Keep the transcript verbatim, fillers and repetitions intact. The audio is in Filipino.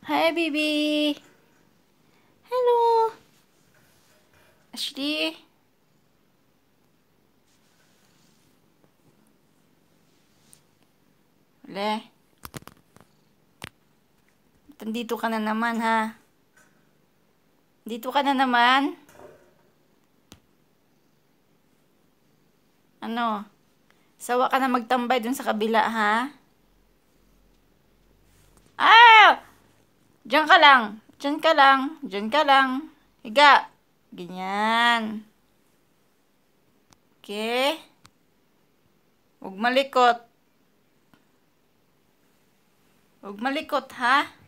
Hi, baby. Hello. Ashley. Wala. Dito ka na naman, ha? Dito ka na naman? Ano? Sawa ka na magtambay dun sa kabila, ha? Ah! Diyan ka lang. Diyan ka lang. Diyan ka lang. Higa. Ganyan. Okay? Huwag malikot. Huwag malikot, ha?